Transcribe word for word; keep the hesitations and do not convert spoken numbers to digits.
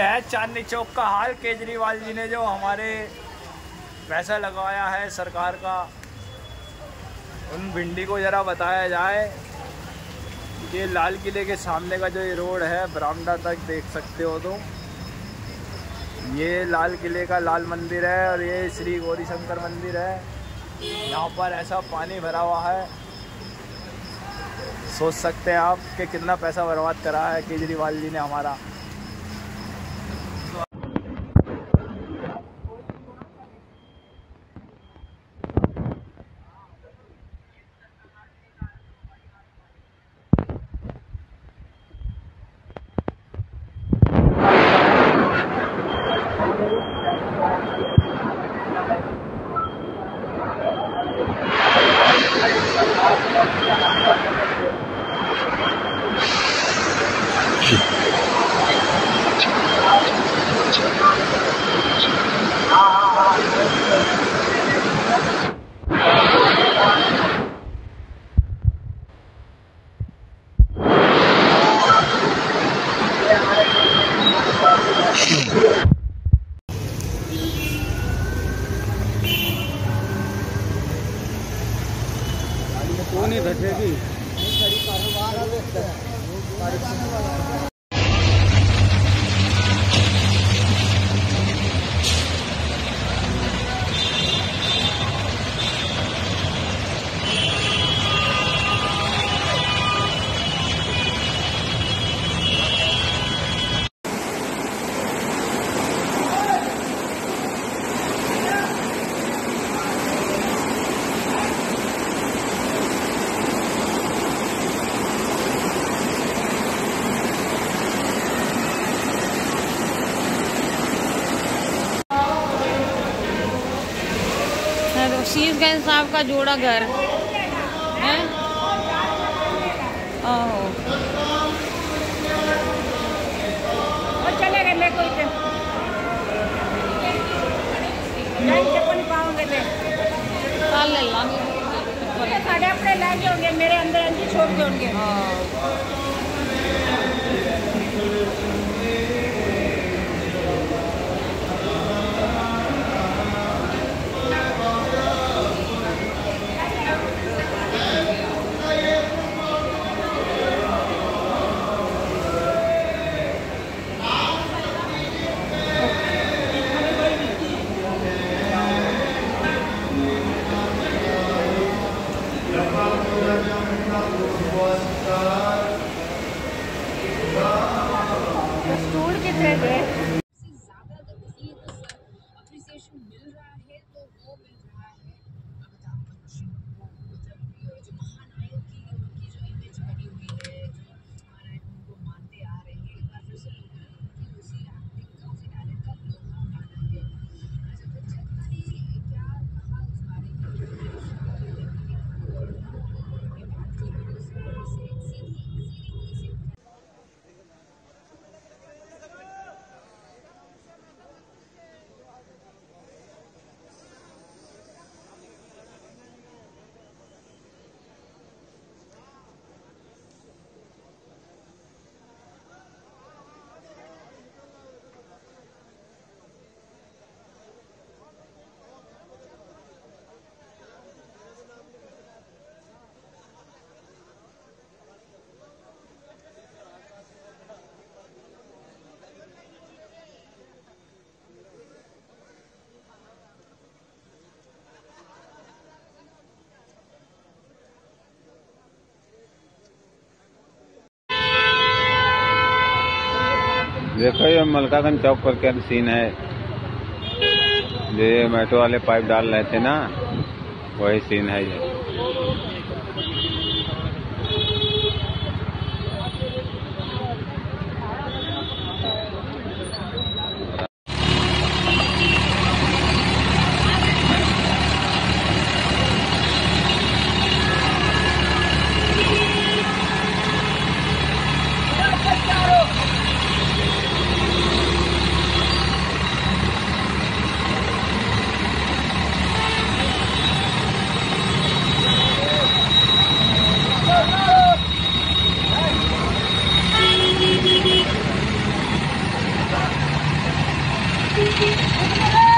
है चांदनी चौक का हाल। केजरीवाल जी ने जो हमारे पैसा लगाया है सरकार का, उन भिंडी को ज़रा बताया जाए। ये लाल किले के सामने का जो ये रोड है बरामदा तक देख सकते हो तो ये लाल किले का लाल मंदिर है और ये श्री गौरी शंकर मंदिर है। यहाँ पर ऐसा पानी भरा हुआ है, सोच सकते हैं आप कि कितना पैसा बर्बाद करा है केजरीवाल जी ने हमारा। क्यों नहीं बैठेगी? शीशगंज साहब का जोड़ा घर है। ओहो चले गए ले कोई चप्पल पाओगे ले कल ले लांगे साढ़े अपने लागे होंगे मेरे अंदर अंदर छोड़ के होंगे। स्टूल कितने थे? देखो ये मलकागंज चौक पर क्या सीन है। ये मेट्रो वाले पाइप डाल रहे थे ना, वही सीन है ये। है।